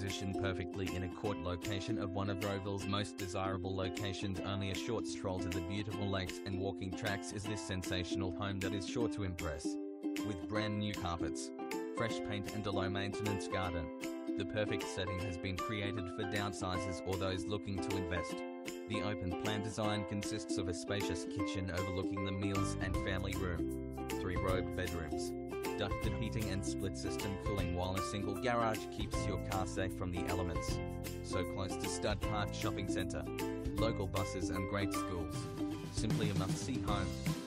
positioned perfectly in a court location of one of Rowville's most desirable locations, only a short stroll to the beautiful lakes and walking tracks, is this sensational home that is sure to impress. With brand new carpets, fresh paint and a low-maintenance garden, the perfect setting has been created for downsizers or those looking to invest. The open-plan design consists of a spacious kitchen overlooking the meals and family room, 3 robed bedrooms, ducted heating and split-system cooling, while a single garage keeps your car safe from the elements. So close to Stud Park Shopping Centre, local buses and great schools. Simply a must-see home.